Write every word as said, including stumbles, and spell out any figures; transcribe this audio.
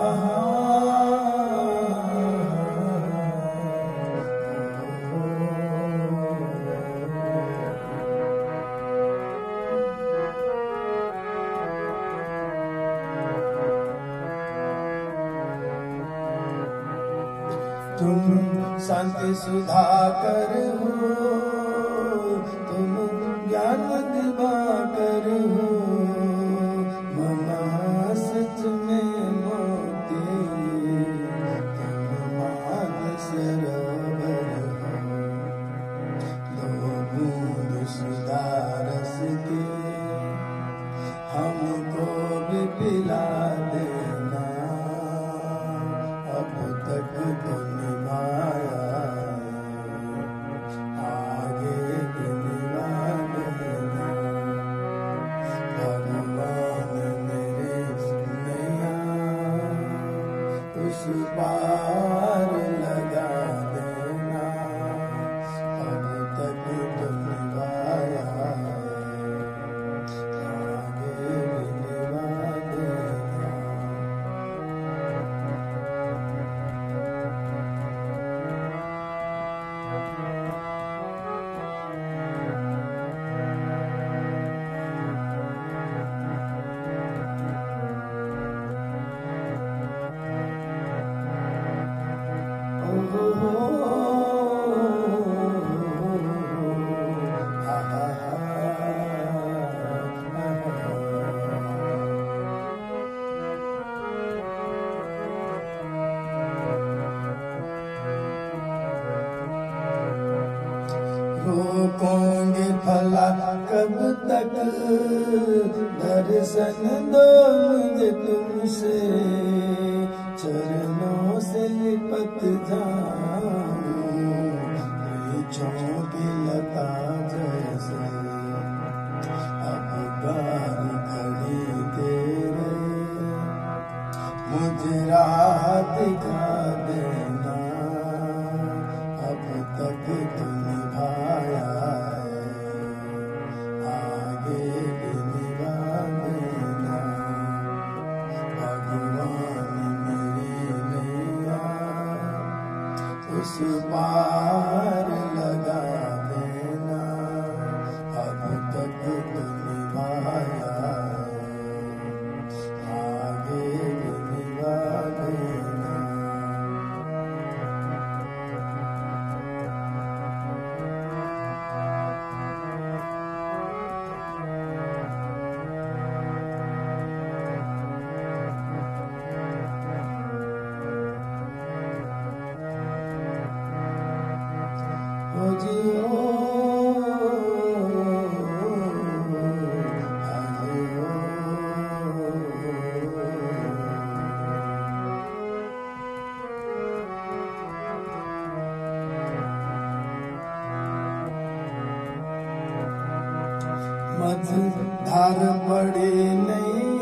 तुम संत सुधाकर हो, तुम ज्ञान दिवाकर हो, ममा सच में मोती, तुम मानस सरोवर हो। दो बूंद सुधा रस के हमको भी पिला देना, अब तक तो निभाया आगे भी निभा देना। भगवान मेरे नैया उस पार लगा देना, अब तक तो निभाया आगे भी निभा देना। रोकोगे भला कब तक, दर्शन दो मुझे तुमसे, चरणों से लिपट जाऊं वृक्षों की लता जैसे। अब गार खड़ी तेरे मुझे राह दिखा देना, अब तक तो निभाया है आगे भी निभा देना। भगवान मेरी नैया उस पार लगा देना, अब तक तो निभाया है आगे भी निभा देना। ओ जी ओ आए ओ, मझधार पड़े नहीं